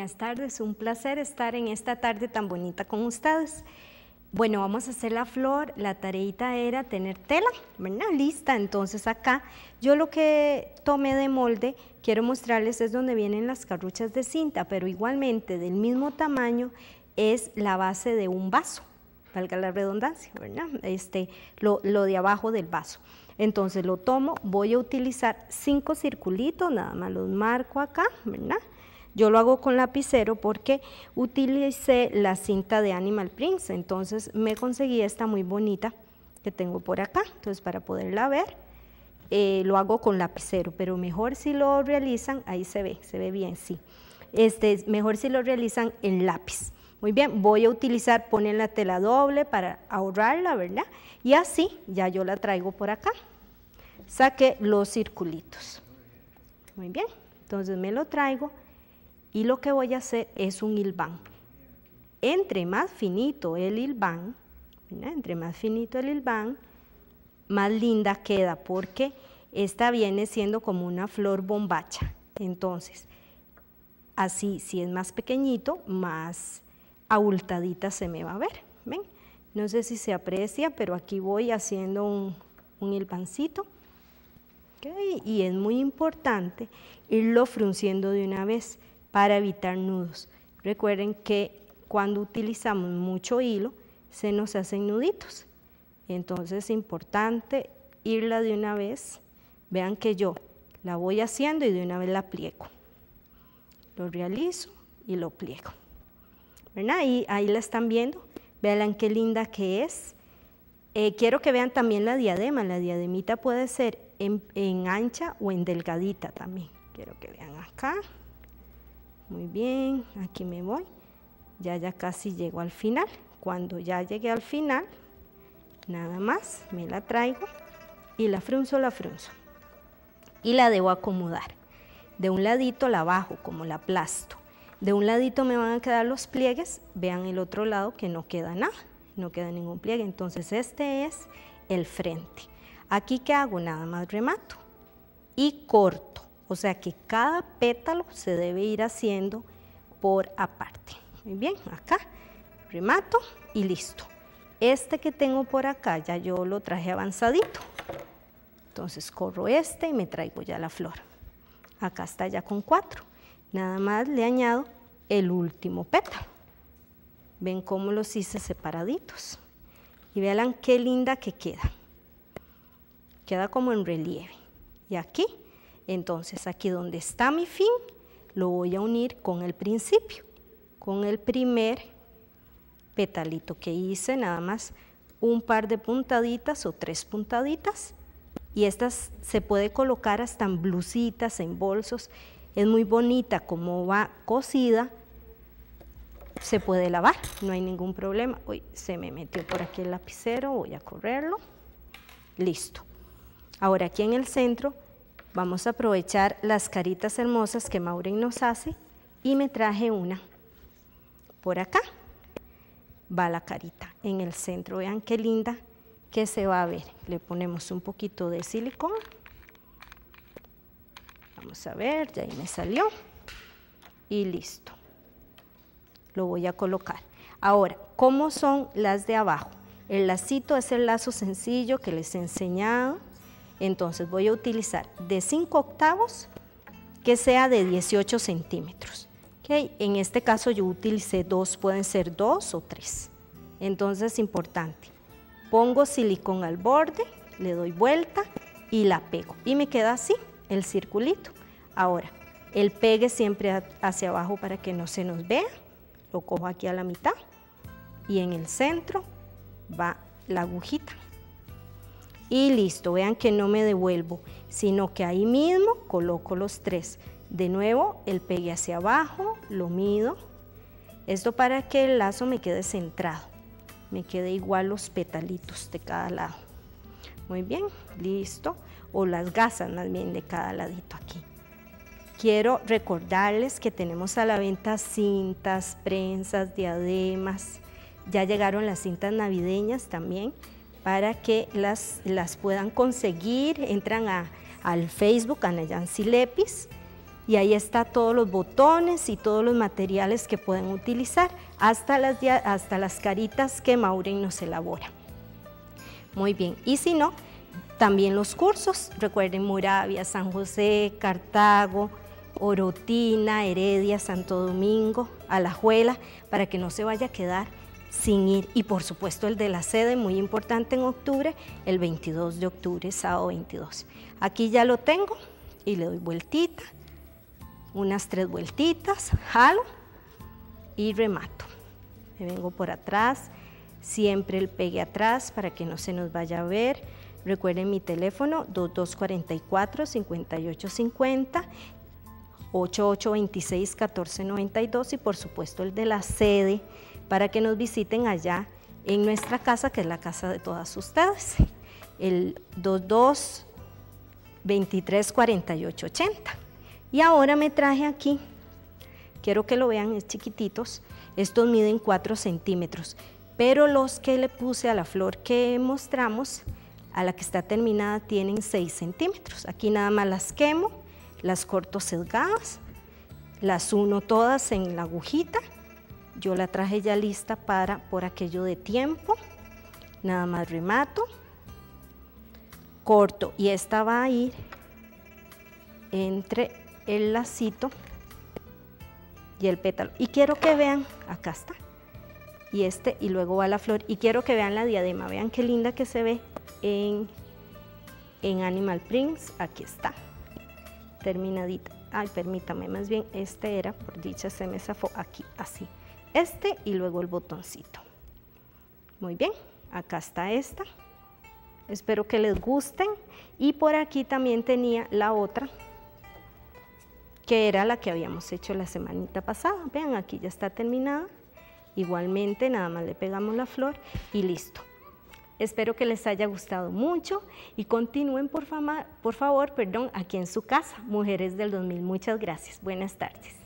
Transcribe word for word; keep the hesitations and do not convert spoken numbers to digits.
buenas tardes, un placer estar en esta tarde tan bonita con ustedes. Bueno, vamos a hacer la flor, la tareita era tener tela, ¿verdad? Lista, entonces acá yo lo que tomé de molde, quiero mostrarles es donde vienen las carruchas de cinta, pero igualmente del mismo tamaño es la base de un vaso, valga la redundancia, ¿verdad? Este, lo, lo de abajo del vaso. Entonces lo tomo, voy a utilizar cinco circulitos, nada más los marco acá, ¿verdad? Yo lo hago con lapicero porque utilicé la cinta de Animal Prints, entonces me conseguí esta muy bonita que tengo por acá, entonces para poderla ver eh, lo hago con lapicero, pero mejor si lo realizan, ahí se ve, se ve bien, sí, este, mejor si lo realizan en lápiz. Muy bien, voy a utilizar, poner la tela doble para ahorrarla, ¿verdad? Y así ya yo la traigo por acá, saqué los circulitos, muy bien, entonces me lo traigo. Y lo que voy a hacer es un hilván. Entre más finito el hilván, ¿verdad? Entre más finito el hilván, más linda queda, porque esta viene siendo como una flor bombacha. Entonces, así, si es más pequeñito, más abultadita se me va a ver. ¿Ven? No sé si se aprecia, pero aquí voy haciendo un, un hilvancito. ¿Okay? Y es muy importante irlo frunciendo de una vez, para evitar nudos. Recuerden que cuando utilizamos mucho hilo, se nos hacen nuditos. Entonces es importante irla de una vez. Vean que yo la voy haciendo y de una vez la pliego. Lo realizo y lo pliego. ¿Verdad? Ahí, ahí la están viendo. Vean qué linda que es. Eh, quiero que vean también la diadema. La diademita puede ser en, en ancha o en delgadita también. Quiero que vean acá. Muy bien, aquí me voy, ya ya casi llego al final. Cuando ya llegué al final, nada más me la traigo y la frunzo, la frunzo. Y la debo acomodar. De un ladito la bajo, como la aplasto. De un ladito me van a quedar los pliegues, vean el otro lado que no queda nada, no queda ningún pliegue. Entonces este es el frente. Aquí ¿qué hago? Nada más remato y corto. O sea que cada pétalo se debe ir haciendo por aparte. Muy bien, acá remato y listo. Este que tengo por acá ya yo lo traje avanzadito. Entonces corro este y me traigo ya la flor. Acá está ya con cuatro. Nada más le añado el último pétalo. Ven cómo los hice separaditos. Y vean qué linda que queda. Queda como en relieve. Y aquí. Entonces aquí donde está mi fin, lo voy a unir con el principio, con el primer petalito que hice, nada más un par de puntaditas o tres puntaditas, y estas se puede colocar hasta en blusitas, en bolsos, es muy bonita como va cosida, se puede lavar, no hay ningún problema. Uy, se me metió por aquí el lapicero, voy a correrlo, listo. Ahora aquí en el centro, vamos a aprovechar las caritas hermosas que Maureen nos hace y me traje una. Por acá va la carita en el centro. Vean qué linda que se va a ver. Le ponemos un poquito de silicón. Vamos a ver, ya ahí me salió. Y listo. Lo voy a colocar. Ahora, ¿cómo son las de abajo? El lacito es el lazo sencillo que les he enseñado. Entonces voy a utilizar de cinco octavos que sea de dieciocho centímetros. ¿Okay? En este caso yo utilicé dos, pueden ser dos o tres. Entonces es importante. Pongo silicón al borde, le doy vuelta y la pego. Y me queda así el circulito. Ahora, el pegue siempre hacia abajo para que no se nos vea. Lo cojo aquí a la mitad y en el centro va la agujita. Y listo, vean que no me devuelvo, sino que ahí mismo coloco los tres. De nuevo, el pegue hacia abajo, lo mido. Esto para que el lazo me quede centrado, me quede igual los petalitos de cada lado. Muy bien, listo. O las gasas más bien de cada ladito aquí. Quiero recordarles que tenemos a la venta cintas, prensas, diademas. Ya llegaron las cintas navideñas también, para que las, las puedan conseguir. Entran a, al Facebook, a Nayansi Lepis, y ahí está todos los botones y todos los materiales que pueden utilizar, hasta las, hasta las caritas que Maureen nos elabora. Muy bien, y si no, también los cursos, recuerden Moravia, San José, Cartago, Orotina, Heredia, Santo Domingo, Alajuela, para que no se vaya a quedar sin ir. Y por supuesto el de la sede, muy importante, en octubre, el veintidós de octubre, sábado veintidós. Aquí ya lo tengo y le doy vueltita, unas tres vueltitas, jalo y remato. Me vengo por atrás, siempre el pegue atrás para que no se nos vaya a ver. Recuerden mi teléfono dos dos cuatro cuatro, cinco ocho cinco cero, ocho ocho dos seis, uno cuatro nueve dos y por supuesto el de la sede para que nos visiten allá en nuestra casa, que es la casa de todas ustedes, el dos dos, veintitrés, cuarenta y ocho, ochenta. Y ahora me traje aquí, quiero que lo vean, es chiquititos, estos miden cuatro centímetros, pero los que le puse a la flor que mostramos, a la que está terminada, tienen seis centímetros. Aquí nada más las quemo, las corto sesgadas, las uno todas en la agujita. Yo la traje ya lista para por aquello de tiempo, nada más remato, corto y esta va a ir entre el lacito y el pétalo. Y quiero que vean, acá está, y este, y luego va la flor, y quiero que vean la diadema, vean qué linda que se ve en, en Animal Prints, aquí está, terminadita. Ay, permítame, más bien este era, por dicha se me zafó, aquí, así, este y luego el botoncito. Muy bien, acá está esta, espero que les gusten, y por aquí también tenía la otra, que era la que habíamos hecho la semanita pasada. Vean, aquí ya está terminada, igualmente nada más le pegamos la flor y listo. Espero que les haya gustado mucho y continúen por, fama, por favor perdón, aquí en su casa, Mujeres del dos mil. Muchas gracias, buenas tardes.